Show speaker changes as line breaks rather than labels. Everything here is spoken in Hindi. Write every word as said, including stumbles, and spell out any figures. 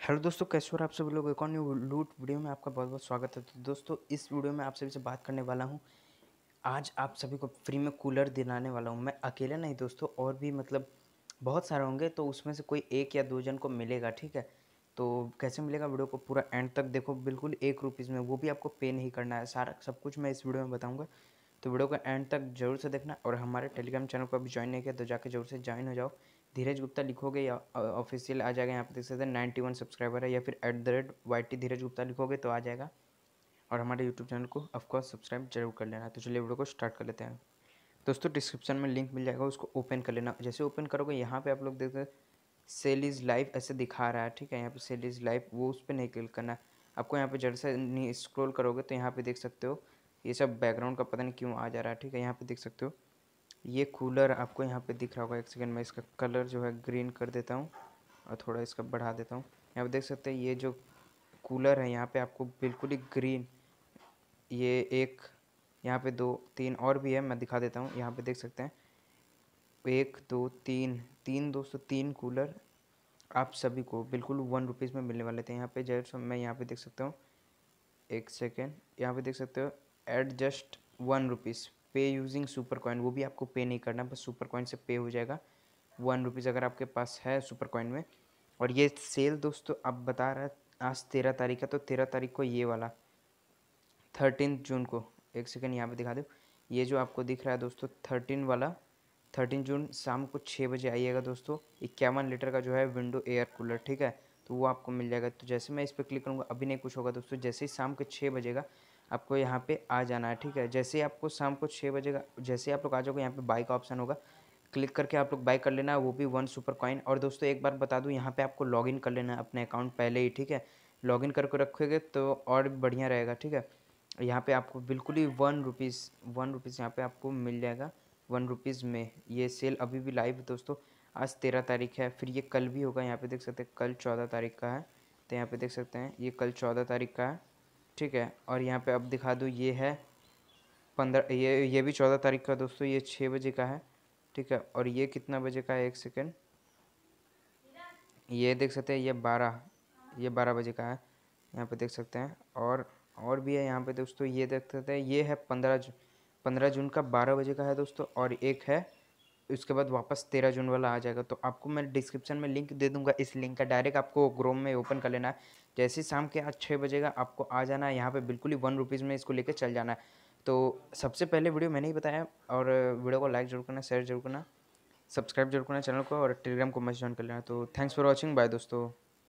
हेलो दोस्तों, कैसे हो आप सभी लोग। एक और न्यू लूट वीडियो में आपका बहुत बहुत स्वागत है। तो दोस्तों, इस वीडियो में आप सभी से बात करने वाला हूं। आज आप सभी को फ्री में कूलर दिलाने वाला हूं। मैं अकेले नहीं दोस्तों, और भी मतलब बहुत सारे होंगे, तो उसमें से कोई एक या दो जन को मिलेगा, ठीक है। तो कैसे मिलेगा, वीडियो को पूरा एंड तक देखो, बिल्कुल एक रुपीज़ में, वो भी आपको पे नहीं करना है। सारा सब कुछ मैं इस वीडियो में बताऊँगा, तो वीडियो को एंड तक जरूर से देखना। और हमारे टेलीग्राम चैनल को अभी ज्वाइन नहीं किया तो जाके जरूर से ज्वाइन हो जाओ। धीरज गुप्ता लिखोगे या ऑफिशियल आ जाएगा, यहाँ पे देख सकते हैं नाइन्टी वन सब्सक्राइबर है, या फिर at the rate Y T Dheeraj Gupta लिखोगे तो आ जाएगा। और हमारे यूट्यूब चैनल को ऑफकोर्स सब्सक्राइब जरूर कर लेना। तो चलिए वीडियो को स्टार्ट कर लेते हैं दोस्तों। डिस्क्रिप्शन में लिंक मिल जाएगा, उसको ओपन कर लेना। जैसे ओपन करोगे, यहाँ पे आप लोग देखते हैं सेल इज़ लाइव ऐसे दिखा रहा है, ठीक है। यहाँ पे सेल इज़ लाइव, वो उस पर नहीं क्लिक करना है आपको। यहाँ पे जड़ से स्क्रॉल करोगे तो यहाँ पे देख सकते हो, ये सब बैकग्राउंड का पता नहीं क्यों आ जा रहा है, ठीक है। यहाँ पे देख सकते हो ये कूलर आपको यहाँ पे दिख रहा होगा। एक सेकंड में इसका कलर जो है ग्रीन कर देता हूँ और थोड़ा इसका बढ़ा देता हूँ। यहाँ पे देख सकते हैं ये जो कूलर है, यहाँ पे आपको बिल्कुल ही ग्रीन, ये एक, यहाँ पे दो तीन और भी है, मैं दिखा देता हूँ। यहाँ पे देख सकते हैं एक दो तीन, तीन दोस्तों तीन कूलर आप सभी को बिल्कुल वन रुपीज़ में मिलने वाले थे। यहाँ पे जस्ट मैं यहाँ पे देख सकता हूँ, एक सेकेंड, यहाँ पे देख सकते हो एट जस्ट वन रुपीज़ पे यूजिंग सुपर कॉइन। वो भी आपको पे नहीं करना, बस सुपर कॉइन से पे हो जाएगा वन रुपीज़ अगर आपके पास है सुपर कॉइन में। और ये सेल दोस्तों अब बता रहा है आज तेरह तारीख है, तो तेरह तारीख को ये वाला थर्टीन जून को, एक सेकेंड यहाँ पे दिखा दो, ये जो आपको दिख रहा है दोस्तों थर्टीन वाला, थर्टीन जून शाम को छः बजे आइएगा दोस्तों। इक्यावन लीटर का जो है विंडो एयर कूलर, ठीक है, तो वो आपको मिल जाएगा। तो जैसे मैं इस पर क्लिक करूँगा, अभी नहीं कुछ होगा दोस्तों। जैसे ही शाम के छः बजेगा आपको यहाँ पे आ जाना है, ठीक है। जैसे ही आपको शाम को छः बजेगा, जैसे ही आप लोग आ जाओगे, यहाँ पे बाई का ऑप्शन होगा, क्लिक करके आप लोग बाई कर लेना, वो भी वन सुपर कॉइन। और दोस्तों एक बार बता दूँ, यहाँ पे आपको लॉगिन कर लेना है अपने अकाउंट पहले ही, ठीक है। लॉगिन करके रखोगे तो और बढ़िया रहेगा, ठीक है। यहाँ पे आपको बिल्कुल ही वन रुपीज़ वन रुपीज़ यहाँ पे आपको मिल जाएगा वन रुपीज़ में। ये सेल अभी भी लाइव है दोस्तों। आज तेरह तारीख है, फिर ये कल भी होगा। यहाँ पे देख सकते हैं कल चौदह तारीख का है, तो यहाँ पे देख सकते हैं ये कल चौदह तारीख का है, ठीक है। और यहाँ पे अब दिखा दूँ, ये है पंद्रह, ये ये भी चौदह तारीख का दोस्तों, ये छः बजे का है, ठीक है। और ये कितना बजे का है, एक सेकेंड, ये देख सकते हैं ये बारह, ये बारह बजे का है, यहाँ पे देख सकते हैं। और और भी है यहाँ पे दोस्तों, ये देख सकते हैं ये है पंद्रह जून, पंद्रह जून का बारह बजे का है दोस्तों। और एक है उसके बाद वापस तेरह जून वाला आ जाएगा। तो आपको मैं डिस्क्रिप्शन में लिंक दे दूंगा, इस लिंक का डायरेक्ट आपको क्रोम में ओपन कर लेना है। जैसे ही शाम के आज छः बजेगा आपको आ जाना है यहाँ पे, बिल्कुल ही वन रुपीज़ में इसको लेकर चल जाना है। तो सबसे पहले वीडियो मैंने ही बताया, और वीडियो को लाइक जरूर करना, शेयर जरूर करना, सब्सक्राइब जरूर करना चैनल को, और टेलीग्राम को मस्ट ज्वाइन कर लेना। तो थैंक्स फॉर वॉचिंग, बाय दोस्तों।